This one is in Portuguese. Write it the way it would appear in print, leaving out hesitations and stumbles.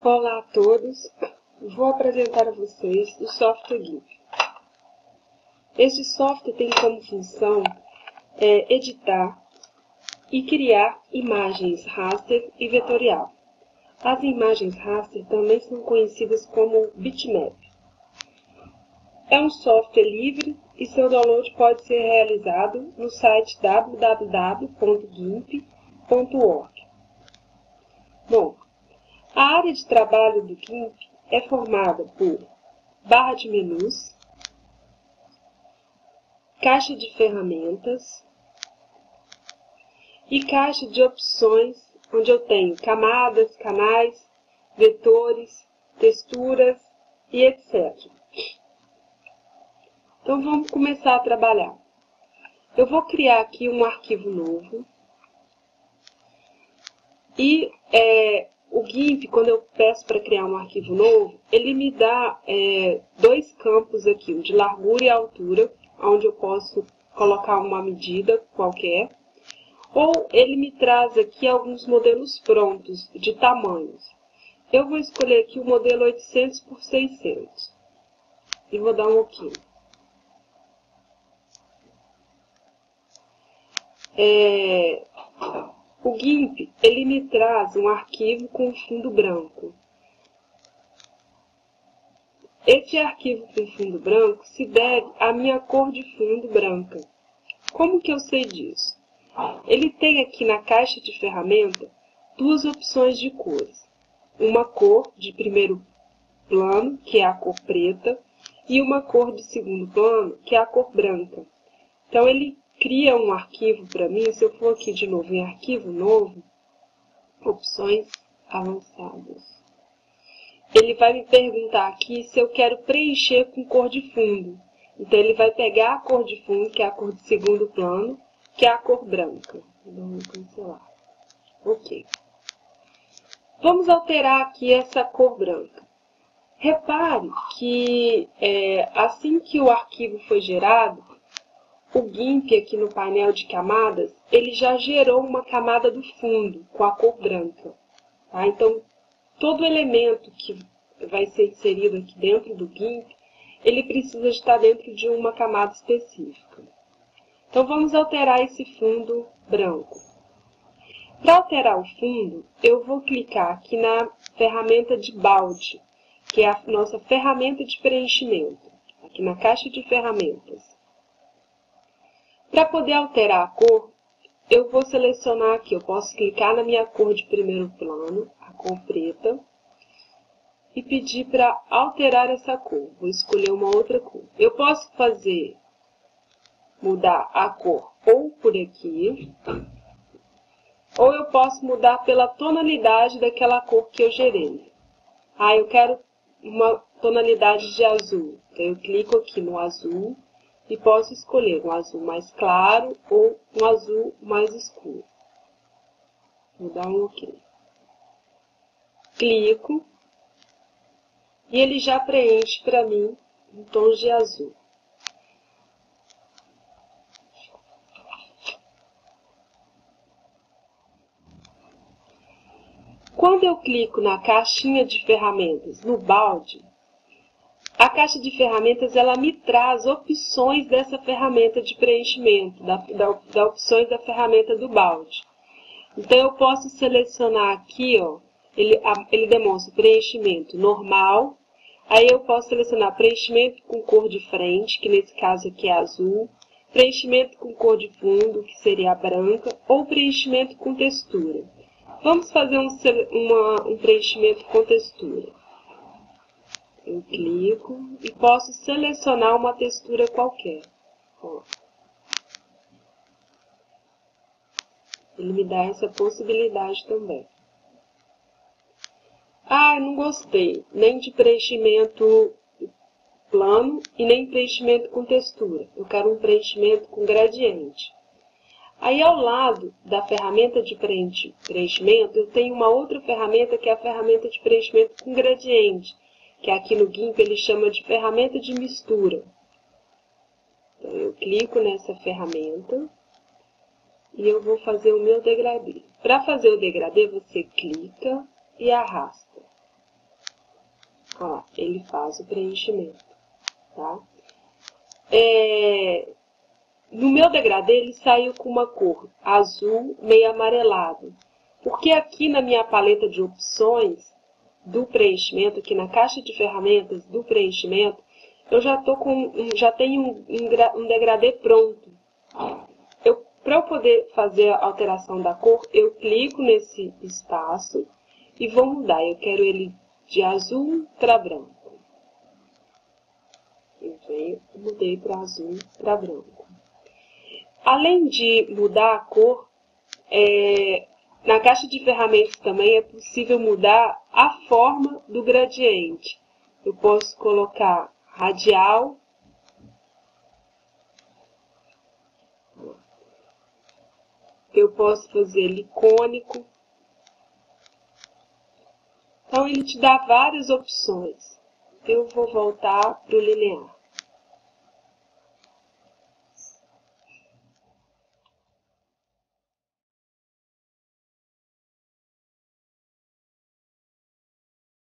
Olá a todos, vou apresentar a vocês o software GIMP. Este software tem como função editar e criar imagens raster e vetorial. As imagens raster também são conhecidas como bitmap. É um software livre e seu download pode ser realizado no site www.gimp.org. Bom, a área de trabalho do GIMP é formada por barra de menus, caixa de ferramentas e caixa de opções, onde eu tenho camadas, canais, vetores, texturas e etc. Então vamos começar a trabalhar. Eu vou criar aqui um arquivo novo e o GIMP, quando eu peço para criar um arquivo novo, ele me dá dois campos aqui, o de largura e altura, onde eu posso colocar uma medida qualquer, ou ele me traz aqui alguns modelos prontos de tamanhos. Eu vou escolher aqui o modelo 800 por 600 e vou dar um OK. O GIMP, ele me traz um arquivo com fundo branco. Esse arquivo com fundo branco se deve à minha cor de fundo branca. Como que eu sei disso? Ele tem aqui na caixa de ferramenta duas opções de cores. Uma cor de primeiro plano, que é a cor preta, e uma cor de segundo plano, que é a cor branca. Então, ele cria um arquivo para mim. Se eu for aqui de novo em arquivo novo, opções avançadas, ele vai me perguntar aqui se eu quero preencher com cor de fundo. Então, ele vai pegar a cor de fundo, que é a cor de segundo plano, que é a cor branca. Vamos cancelar. OK. Vamos alterar aqui essa cor branca. Repare que assim que o arquivo foi gerado, o GIMP aqui no painel de camadas, ele já gerou uma camada do fundo com a cor branca. Tá? Então, todo elemento que vai ser inserido aqui dentro do GIMP, ele precisa estar dentro de uma camada específica. Então, vamos alterar esse fundo branco. Para alterar o fundo, eu vou clicar aqui na ferramenta de balde, que é a nossa ferramenta de preenchimento, aqui na caixa de ferramentas. Para poder alterar a cor, eu vou selecionar aqui, eu posso clicar na minha cor de primeiro plano, a cor preta, e pedir para alterar essa cor. Vou escolher uma outra cor. Eu posso mudar a cor ou por aqui, ou eu posso mudar pela tonalidade daquela cor que eu gerei. Eu quero uma tonalidade de azul. Então, eu clico aqui no azul e posso escolher um azul mais claro ou um azul mais escuro. Vou dar um OK. Clico e ele já preenche para mim em tons de azul. Quando eu clico na caixinha de ferramentas, no balde, a caixa de ferramentas ela me traz opções dessa ferramenta de preenchimento, opções da ferramenta do balde. Então, eu posso selecionar aqui, ele demonstra preenchimento normal. Aí eu posso selecionar preenchimento com cor de frente, que nesse caso aqui é azul, preenchimento com cor de fundo, que seria a branca, ou preenchimento com textura. Vamos fazer um preenchimento com textura. Eu clico e posso selecionar uma textura qualquer. Ele me dá essa possibilidade também. Não gostei nem de preenchimento plano e nem preenchimento com textura. Eu quero um preenchimento com gradiente. Aí, ao lado da ferramenta de preenchimento, eu tenho uma outra ferramenta que é a ferramenta de preenchimento com gradiente, que aqui no GIMP ele chama de ferramenta de mistura. Então, eu clico nessa ferramenta e eu vou fazer o meu degradê. Para fazer o degradê, você clica e arrasta. Olha lá, ele faz o preenchimento, tá? No meu degradê, ele saiu com uma cor azul meio amarelado. Porque aqui na minha paleta de opções do preenchimento, aqui na caixa de ferramentas do preenchimento, eu já tenho um degradê pronto. Para eu poder fazer a alteração da cor, eu clico nesse espaço e vou mudar. Eu quero ele de azul para branco. Mudei para azul para branco. Além de mudar a cor, na caixa de ferramentas também é possível mudar a forma do gradiente. Eu posso colocar radial, eu posso fazer ele cônico. Então, ele te dá várias opções. Eu vou voltar para o linear.